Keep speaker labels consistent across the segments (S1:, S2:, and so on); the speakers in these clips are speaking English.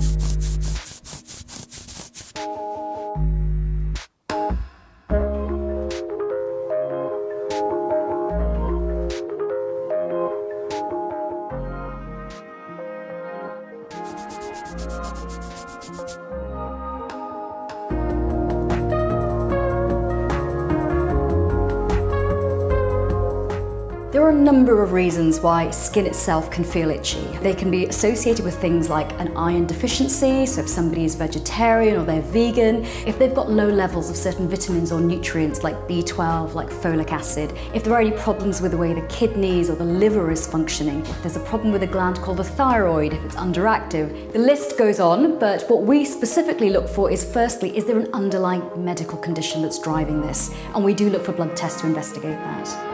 S1: There are a number of reasons why skin itself can feel itchy. They can be associated with things like an iron deficiency, so if somebody is vegetarian or they're vegan, if they've got low levels of certain vitamins or nutrients like B12, like folic acid, if there are any problems with the way the kidneys or the liver is functioning, if there's a problem with a gland called the thyroid, if it's underactive. The list goes on, but what we specifically look for is, firstly, is there an underlying medical condition that's driving this? And we do look for blood tests to investigate that.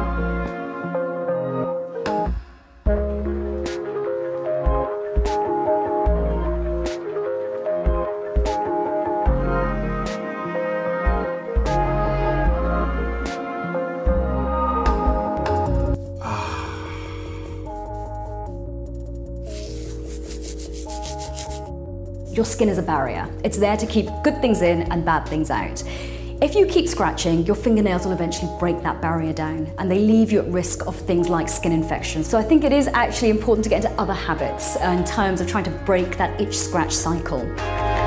S1: Your skin is a barrier. It's there to keep good things in and bad things out. If you keep scratching, your fingernails will eventually break that barrier down, and they leave you at risk of things like skin infections. So I think it is actually important to get into other habits in terms of trying to break that itch-scratch cycle.